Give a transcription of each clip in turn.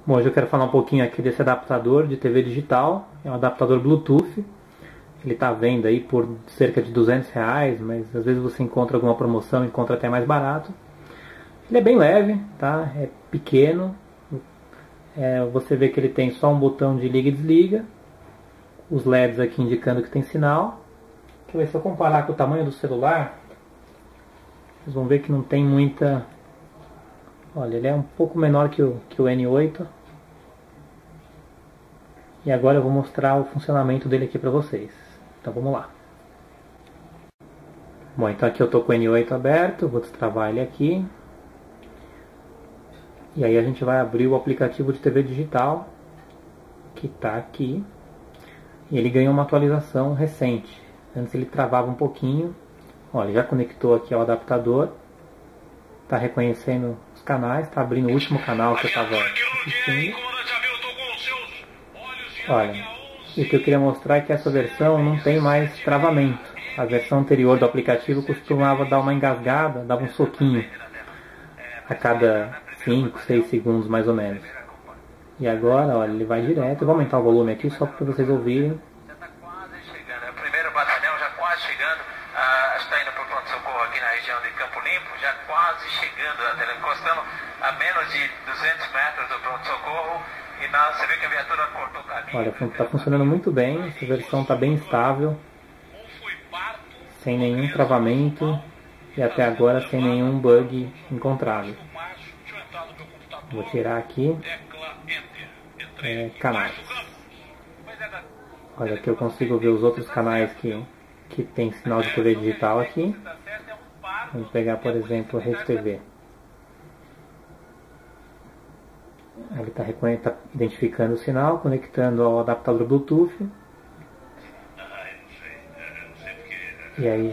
Bom, hoje eu quero falar um pouquinho aqui desse adaptador de TV digital. É um adaptador Bluetooth. Ele está à venda aí por cerca de R$200, mas às vezes você encontra alguma promoção, encontra até mais barato. Ele é bem leve, tá? É pequeno. Você vê que ele tem só um botão de liga e desliga. Os LEDs aqui indicando que tem sinal. Deixa eu ver, se eu comparar com o tamanho do celular, vocês vão ver que não tem muita... Olha, ele é um pouco menor que o N8. E agora eu vou mostrar o funcionamento dele aqui para vocês. Então vamos lá. Bom, então aqui eu estou com o N8 aberto, vou destravar ele aqui. E aí a gente vai abrir o aplicativo de TV digital, que está aqui. E ele ganhou uma atualização recente. Antes ele travava um pouquinho. Olha, já conectou aqui ao adaptador. Está reconhecendo os canais, está abrindo o último canal que eu estava assistindo. Olha, e o que eu queria mostrar é que essa versão não tem mais travamento. A versão anterior do aplicativo costumava dar uma engasgada, dava um soquinho a cada 5, 6 segundos mais ou menos. E agora, olha, ele vai direto. Eu vou aumentar o volume aqui só para vocês ouvirem. Já está quase chegando, o primeiro batalhão já quase chegando. Está indo para o pronto-socorro aqui na região de Campo Limpo, já quase chegando, encostando a menos de 200 metros do pronto-socorro. E você vê que a viatura cortou o caminho. Olha, está funcionando muito bem, essa versão está bem estável, sem nenhum travamento e até agora sem nenhum bug encontrado. Vou tirar aqui canais. Olha, aqui eu consigo ver os outros canais que tem sinal de TV digital aqui. Vamos pegar, por exemplo, a Rede TV. Ele está identificando o sinal, conectando ao adaptador Bluetooth. E aí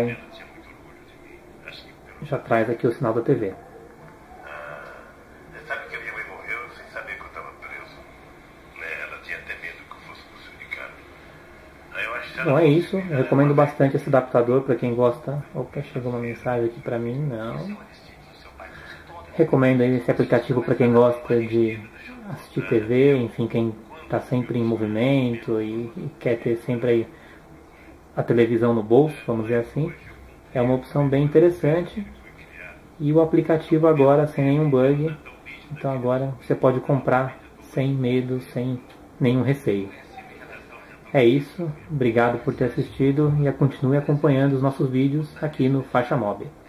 já traz aqui o sinal da TV. Você sabe que a minha mãe morreu sem saber que eu estava preso. Ela tinha até medo que eu fosse crucificado. Bom, é isso. Eu recomendo bastante esse adaptador para quem gosta. Opa, chegou uma mensagem aqui para mim. Não. Recomendo aí esse aplicativo para quem gosta de assistir TV, enfim, quem está sempre em movimento e quer ter sempre aí a televisão no bolso, vamos dizer assim. É uma opção bem interessante. E o aplicativo agora sem nenhum bug. Então agora você pode comprar sem medo, sem nenhum receio. É isso. Obrigado por ter assistido e continue acompanhando os nossos vídeos aqui no Faixa Mob.